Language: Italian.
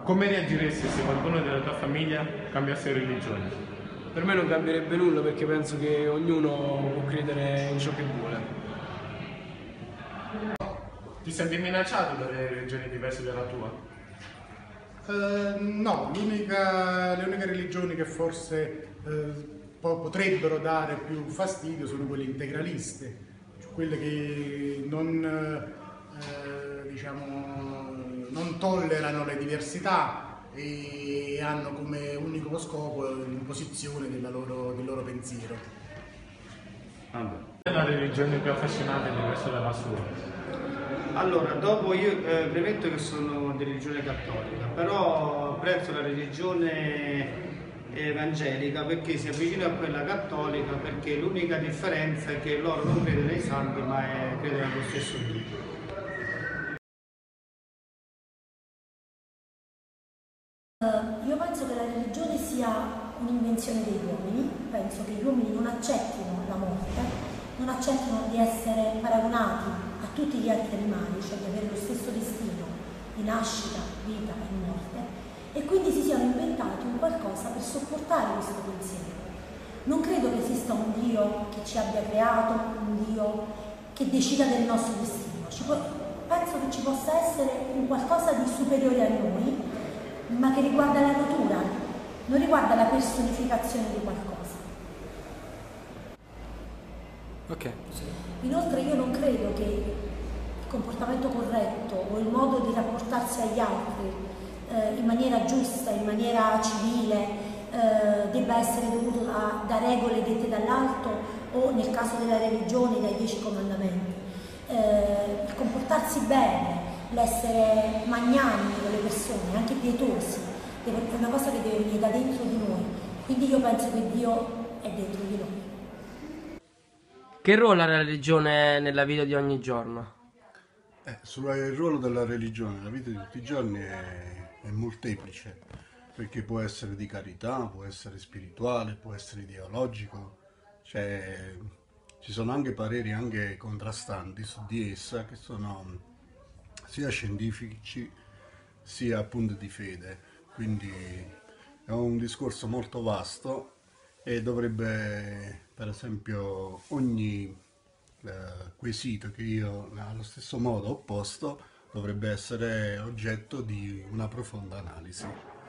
Come reagiresti se qualcuno della tua famiglia cambiasse religione? Per me non cambierebbe nulla perché penso che ognuno può credere in ciò che vuole. Ti senti minacciato dalle religioni diverse dalla tua? No, le uniche religioni che forse potrebbero dare più fastidio sono quelle integraliste, cioè quelle che non tollerano le diversità e hanno come unico scopo l'imposizione del loro pensiero. Qual è la religione più affascinante e diversa dalla sua? Allora, dopo io premetto che sono di religione cattolica, però apprezzo la religione evangelica perché si avvicina a quella cattolica, perché l'unica differenza è che loro non credono nei santi ma credono allo stesso Dio. Io penso che la religione sia un'invenzione degli uomini, penso che gli uomini non accettino la morte, non accettino di essere paragonati a tutti gli altri animali, cioè di avere lo stesso destino di nascita, vita e morte, e quindi si siano inventati un qualcosa per sopportare questo pensiero. Non credo che esista un Dio che ci abbia creato, un Dio che decida del nostro destino. Penso che ci possa essere un qualcosa di superiore a noi, ma che riguarda la natura, non riguarda la personificazione di qualcosa. Ok. Inoltre io non credo che il comportamento corretto o il modo di rapportarsi agli altri in maniera giusta, in maniera civile, debba essere dovuto da regole dette dall'alto o, nel caso della religione, dai 10 comandamenti. Il comportarsi bene, l'essere magnanimi con le persone, anche pietosi, è una cosa che deve venire da dentro di noi. Quindi io penso che Dio è dentro di noi. Che ruolo ha la religione nella vita di ogni giorno? Il ruolo della religione nella vita di tutti i giorni è molteplice, perché può essere di carità, può essere spirituale, può essere ideologico, cioè ci sono anche pareri anche contrastanti su di essa, che sono sia scientifici sia appunto di fede, quindi è un discorso molto vasto e dovrebbe, per esempio, ogni quesito che io allo stesso modo ho posto dovrebbe essere oggetto di una profonda analisi.